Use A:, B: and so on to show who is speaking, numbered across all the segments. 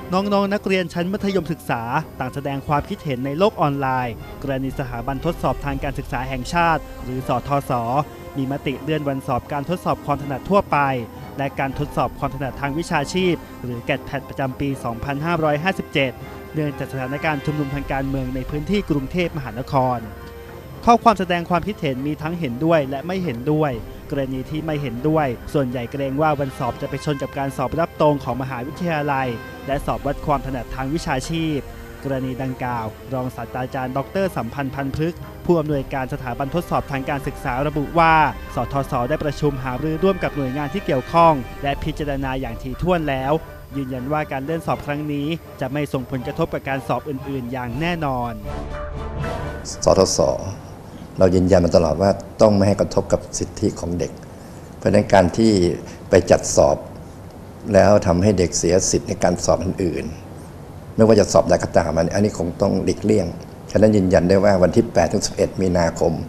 A: น้องๆนักเรียนชั้นมัธยมศึกษาต่างแสดงความคิดเห็นในโลกออนไลน์กรณีสถาบันทดสอบทางการศึกษาแห่งชาติหรือสทศ.มีมติเลื่อนวันสอบการทดสอบความถนัดทั่วไปและการทดสอบความถนัดทางวิชาชีพหรือแกดแพดประจำปี 2557 เนื่องจากสถานการณ์ชุมนุมทางการเมืองในพื้นที่กรุงเทพมหานครข้อความแสดงความคิดเห็นมีทั้งเห็นด้วยและไม่เห็นด้วยกรณีที่ไม่เห็นด้วยส่วนใหญ่เกรงว่าวันสอบจะไปชนกับการสอบรับตรงของมหาวิทยาลัยและสอบวัดความถนัดทางวิชาชีพกรณีดังกล่าวรองศาสตราจารย์ดร.สัมพันธ์พันธุ์พฤกษ์ผู้อำนวยการสถาบันทดสอบทางการศึกษาระบุว่าสทศ.ได้ประชุมหารือร่วมกับหน่วยงานที่เกี่ยวข้องและพิจารณาอย่างถี่ถ้วนแล้วยืนยันว่าการเลื่อนสอบครั้งนี้จะไม่ส่งผลกระทบกับการสอบอื่นๆอย่างแน่นอน
B: สทศ.เรายืนยันมาตลอดว่าต้องไม่ให้กระทบกับสิทธิของเด็กเพราะฉะนั้นการที่ไปจัดสอบแล้วทำให้เด็กเสียสิทธิในการสอบอื่นๆไม่ว่าจะสอบใดก็ตามอันนี้คงต้องหลีกเลี่ยงฉะนั้นยืนยันได้ว่าวันที่ 8-11 มีนาคม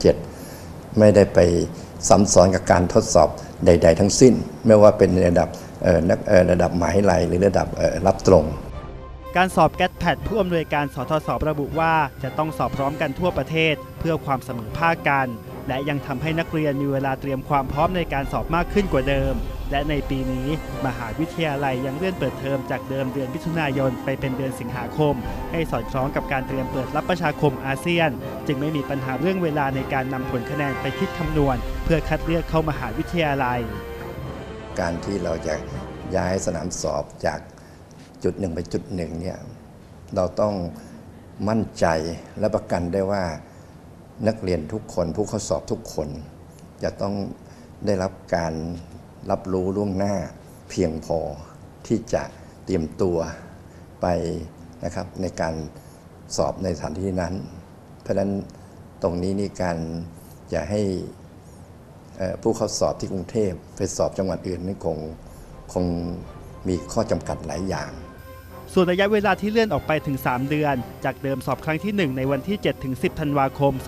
B: 57 ไม่ได้ไปซ้ำซ้อนกับการทดสอบใดๆทั้งสิ้นไม่ว่าเป็นระดับมหาวิทยาลัยหรือระดับรับตรง
A: การสอบแกดแพดผู้อำนวยการสทศ.ระบุว่าจะต้องสอบพร้อมกันทั่วประเทศเพื่อความเสมอภาคกันและยังทำให้นักเรียนมีเวลาเตรียมความพร้อมในการสอบมากขึ้นกว่าเดิมและในปีนี้มหาวิทยาลัยยังเลื่อนเปิดเทอมจากเดิมเดือนมิถุนายนไปเป็นเดือนสิงหาคมให้สอดคล้องกับการเตรียมเปิดรับประชาคมอาเซียนจึงไม่มีปัญหาเรื่องเวลาในการนำผลคะแนนไปคิดคำนวณเพื่อคัดเลือกเข้ามหาวิทยาลัย
B: การที่เราจะย้ายสนามสอบจากจุดหนึ่งไปจุดหนึ่งเนี่ยเราต้องมั่นใจและประกันได้ว่านักเรียนทุกคนผู้เข้าสอบทุกคนจะต้องได้รับการรับรู้ล่วงหน้าเพียงพอที่จะเตรียมตัวไปนะครับในการสอบในสถานที่นั้นเพราะฉะนั้นตรงนี้นี่การจะให้ผู้เข้าสอบที่กรุงเทพไปสอบจังหวัดอื่นนี่คงมีข้อจำกัดหลายอย่าง
A: ส่วนระยะเวลาที่เลื่อนออกไปถึง3เดือนจากเดิมสอบครั้งที่1ในวันที่ 7-10 ธันวาคม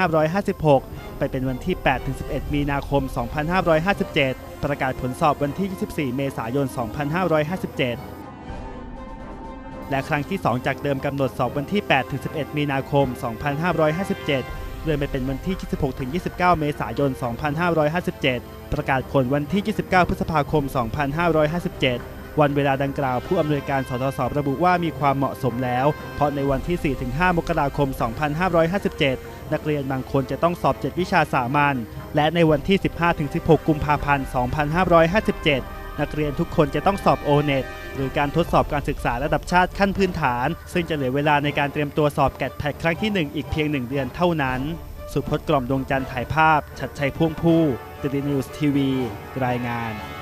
A: 2556 ไปเป็นวันที่ 8-11 มีนาคม 2557 ประกาศผลสอบวันที่ 24 เมษายน 2557 และครั้งที่ 2 จากเดิมกำหนดสอบวันที่ 8-11 มีนาคม 2557 เลื่อนไปเป็นวันที่ 26-29 เมษายน 2557 ประกาศผลวันที่ 29 พฤษภาคม 2557วันเวลาดังกล่าวผู้อำนวยการสทศ.ระบุว่ามีความเหมาะสมแล้วเพราะในวันที่ 4-5 มกราคม 2557 นักเรียนบางคนจะต้องสอบ 7 วิชาสามัญและในวันที่ 15-16 กุมภาพันธ์ 2557 นักเรียนทุกคนจะต้องสอบ O-NET หรือการทดสอบการศึกษาระดับชาติขั้นพื้นฐานซึ่งจะเหลือเวลาในการเตรียมตัวสอบแกดแพดครั้งที่ 1 อีกเพียง 1 เดือนเท่านั้นสุพจน์ กล่อมดวงจันทร์ถ่ายภาพชัดชัยพ่วงผู้ The News TV รายงาน